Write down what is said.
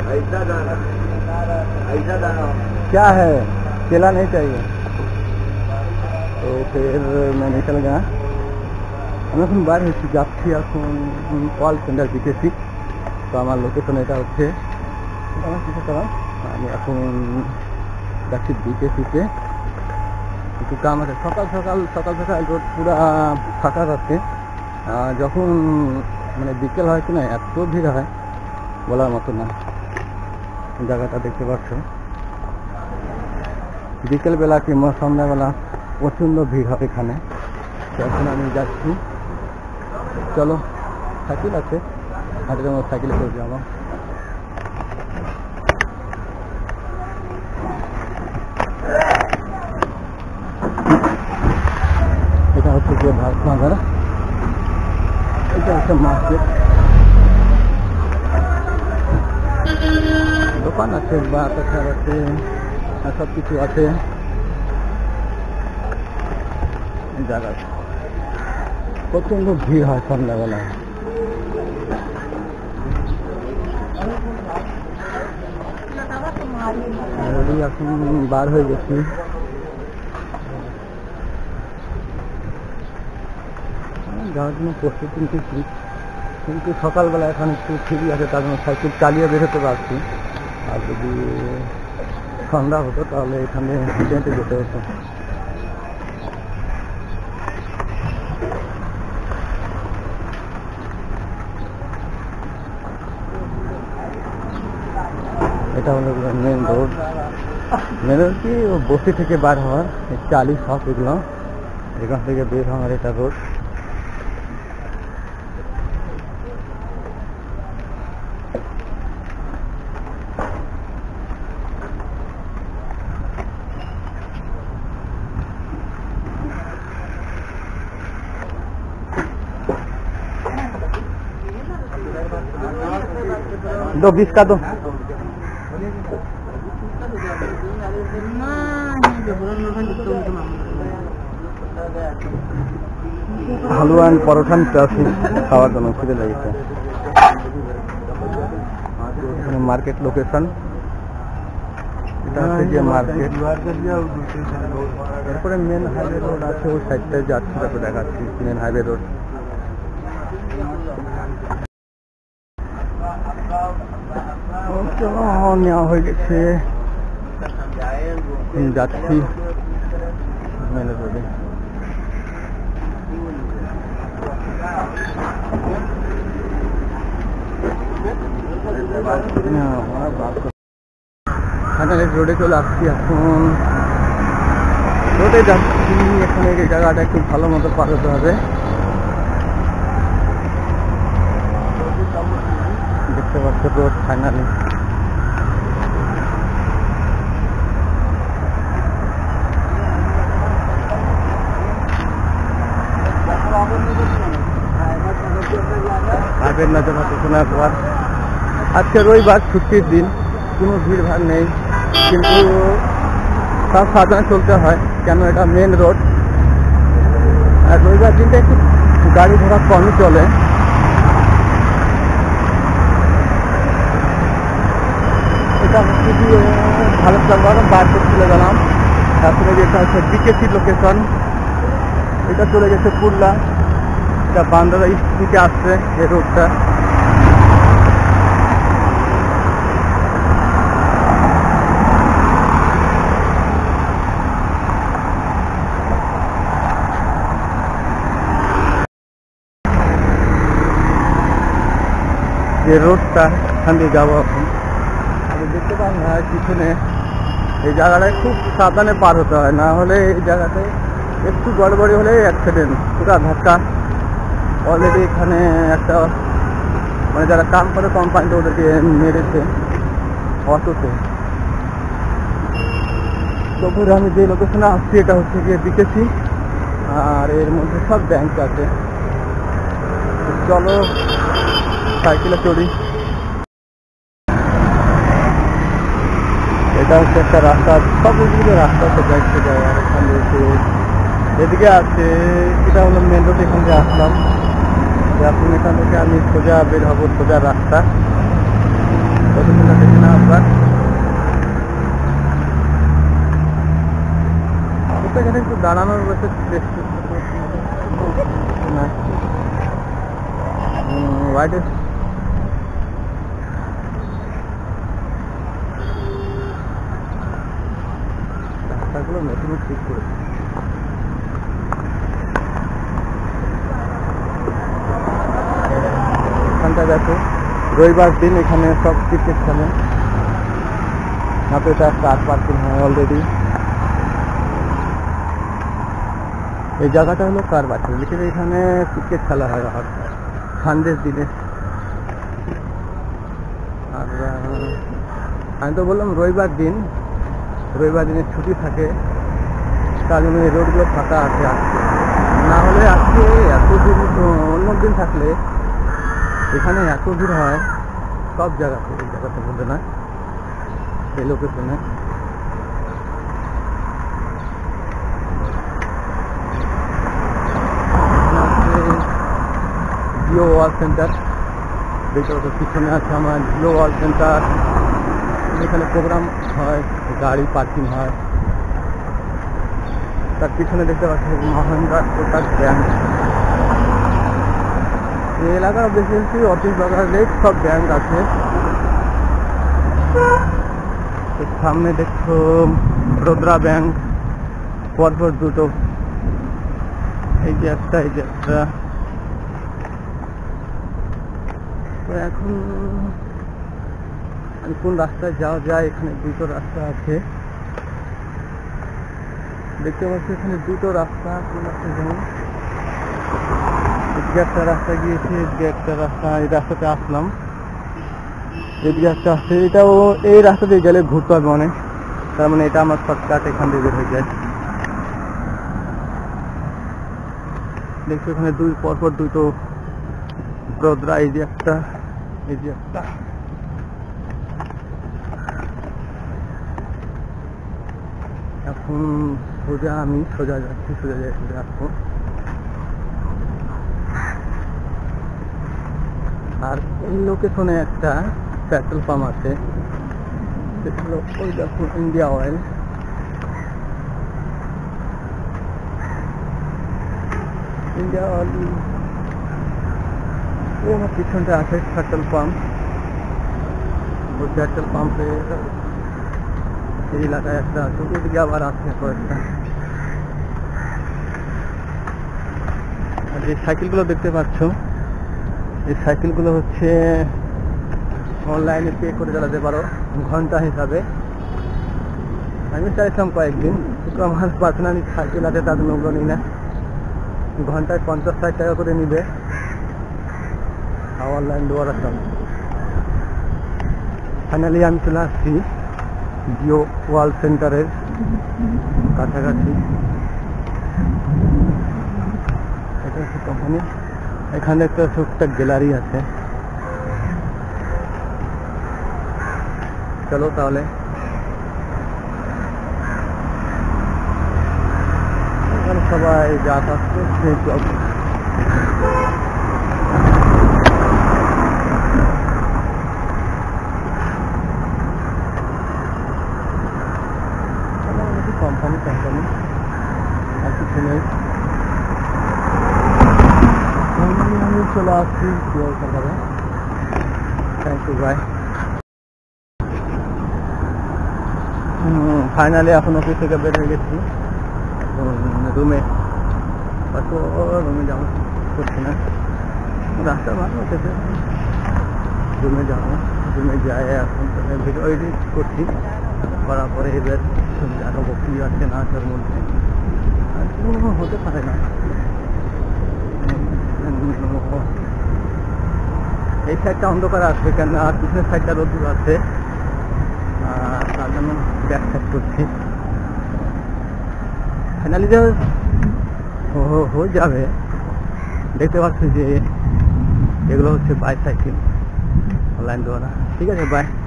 क्या है, केला नहीं चाहिए। तो फिर मैं निकल गया। আমি এখন বার হয়েছি, যাচ্ছি এখন কল সেন্টার বিকেসি। তো আমার লোকেশন এটা হচ্ছে, আমি এখন যাচ্ছি বিকেসিতে। একটু কাম আছে। সকাল সকাল রোড পুরা ফাঁকা থাকে। যখন মানে বিকেল হয় কি না, এত ভিড় হয় বলার মতো না। জায়গাটা দেখতে পাচ্ছ, বিকেলবেলা কিংবা সন্ধ্যাবেলা প্রচণ্ড ভিড় হয় এখানে। এখন আমি যাচ্ছি, চলো। সাইকেল আছে, হাটের মধ্যে সাইকেলে করে যাবো। এটা হচ্ছে যে ভারতনগর, এটা হচ্ছে মার্কেট। দোকান আছে, বাস আছে, সব কিছু আছে জায়গায়। প্রচন্ড ভিড় হয় সন্ধ্যাবেলায়। এখন বার হয়ে গেছি। যাওয়ার জন্য প্রস্তুতি নিতেছি, কিন্তু সকালবেলা এখন একটু ফ্রি আছে, তার জন্য সাইকেল চালিয়ে বেরোতে পারছি। আর যদি সন্ধ্যা হতো তাহলে এখানে হেঁটে যেতে হতো। এটা হলো মেন রোড। মেন রোড কি বস্তি থেকে বার হওয়ার, চালি সব এগুলো এখান থেকে বের হওয়ার এটা রোড। दो 20 का दो। হালুয়া এন্ড পরোটা নিতে আসি খাওয়ার জন্য, খিদে লেগেছে। মার্কেট লোকেশন এটা হচ্ছে যে মার্কেট। এরপরে মেন হাইওয়ে রোড আছে, ওই সাইডটায় যাচ্ছি, তারপরে দেখাচ্ছি মেন হাইওয়ে রোড। নেওয়া হয়ে গেছে, যাচ্ছি মেন রোডে। রোডে চলে আসছি, এখন রোডে যাচ্ছি। এখানে এই জায়গাটা একটু ভালো মতো পার হতে হবে। দেখতে পাচ্ছ রোড ফাইনালি। আগের নজর শোনার পর আজকে রবিবার, ছুটির দিন, কোনো ভিড় ভাড় নেই, কিন্তু সব সাবধানে চলতে হয়, কেন এটা মেন রোড। আর রবিবার দিনটা একটু গাড়ি ঘোড়া কমই চলে। এটা হচ্ছে গিয়ে ভালো বার করে চলে গেলাম। তারপরে যেটা হচ্ছে বিকেসি লোকেশন, এটা চলে গেছে পুরলা। এটা বান্দারা থেকে আসছে এই রোডটা। এই রোডটা এখান দিয়ে যাবো এখন। আমি দেখতে পান না পিছনে, এই জায়গাটায় খুব সাবধানে পার হতে হয়, না হলে এই জায়গাটায় একটু গড়বড়ি হলে অ্যাক্সিডেন্ট, পুরা ধাক্কা। অলরেডি এখানে একটা মানে যারা কাম করে কোম্পানিতে ওদেরকে মেরেছে অটোতে। তারপরে আমি যে লোকেশনে আসছি এটা হচ্ছে গিয়ে বিকেসি, আর এর মধ্যে সব ব্যাংক আছে। চলো সাইকেলে চড়ি। এটা হচ্ছে একটা রাস্তা, সব এদিকে রাস্তা আছে, ব্যাংক থেকে। আর এখানে এদিকে আছে, এটা হলো মেন রোড। এখান থেকে আসলাম, এখন এখান থেকে আমি সোজা বের হবো, সোজা রাস্তা। দাঁড়ানোর বসে না হোয়াইট রাস্তাগুলো নতুন ঠিক করেছে। এখানটা দেখো রবিবার দিন এখানে সব ক্রিকেট খেলে। এটা কার পার্কিং হয় অলরেডি। এই জায়গাটা হলো কার পার্কিং, লিখে এখানে ক্রিকেট খেলা হয় আর সানডের দিনে। আর আমি তো বললাম রবিবার দিনে ছুটি থাকে, তার জন্য এই রোডগুলো ফাঁকা আছে আজকে। না হলে আজকে এত ভিড়, অন্য দিন থাকলে এখানে এত ভিড় হয় সব জায়গাতে, এই জায়গাতে বলতে না, এই লোকেশনে। জিও ওয়াল সেন্টার দেখতে পাচ্ছ, পিছনে আছে আমার জিও ওয়াল সেন্টার। এখানে প্রোগ্রাম হয়, গাড়ি পার্কিং হয়। তার পিছনে দেখতে পাচ্ছি মহেন্দ্রা কোটাক ব্যাংক। এই এলাকার বেশি অফিস বাজার সব ব্যাংক আছে। সামনে দেখছো বরোদা ব্যাংক, পরপর দুটো, এই যে একটা, এই যে একটা। তো এখন আমি কোন রাস্তায় যাওয়া যায়, এখানে দুটো রাস্তা আছে দেখতে পাচ্ছি। এখানে দুটো রাস্তা, কোন রাস্তা যেমন এদিকে একটা রাস্তা গিয়েছে, এদিকে একটা রাস্তা। এই রাস্তাতে আসলাম, এদিকে একটা আসছে। এটাও এই রাস্তা দিয়ে গেলে ঘুরতে হবে অনেক, তার মানে এটা আমার শর্টকাট, এখান দিয়ে বের হয়ে যায়। দেখছো এখানে দুই পরপর দুটো বরোদা, এই যে একটা, এই যে একটা। এখন আমি সোজা যাচ্ছি, সোজা আসবো। আর এই লোকেশনে একটা পেট্রোল পাম্প আছে, ওই দেখো ইন্ডিয়া অয়েল। ও আমার পিছনটা আছে পেট্রোল পাম্প। ওই পেট্রোল পাম্পে এই এলাকায় একটা আছে, ওইদিকে আবার আছে কয়েকটা। আর যে সাইকেলগুলো দেখতে পাচ্ছ, এই সাইকেলগুলো হচ্ছে অনলাইনে পে করে চালাতে পারো ঘন্টা হিসাবে। আমি চাইছিলাম কয়েকদিন, কিন্তু আমার পার্সোনালি সাইকেল আছে, তার জন্য ওগুলো নিই না। ঘন্টায় 50-60 টাকা করে নিবে, অনলাইন দেওয়ার আসলাম। ফাইনালি আমি চলে আসছি জিও ওয়াল সেন্টারের কাছাকাছি। এটা হচ্ছে কোম্পানি, এখানে একটা ছোট্ট গ্যালারি আছে। চলো তাহলে এখানে সবাই যাতায়াত করছে। কোম্পানি আর কিছু নেই। আমি চলে আসছি জিও সেন্টারে। থ্যাংক ইউ ভাই। ফাইনালি এখন অফিস থেকে বের হয়ে গেছি রুমে। রুমে যাবো করছি না, রাস্তা ভালো হচ্ছে। রুমে যাবো, রুমে যাই এখন ভিডিও এডিট করছি, করার পরে এবার জানাবো কি আছে না তার মধ্যে। আর কোনো হতে পারে না। এই সাইডটা অন্ধকার আসবে কেন, আর পিছনের সাইডটা রোদ্দুর আছে, তার জন্য ব্যাক সাইড করছি। ফাইনালি যে হয়ে যাবে। দেখতে পাচ্ছি যে এগুলো হচ্ছে বাইসাইকেল অনলাইন দ্বারা। ঠিক আছে, বাই।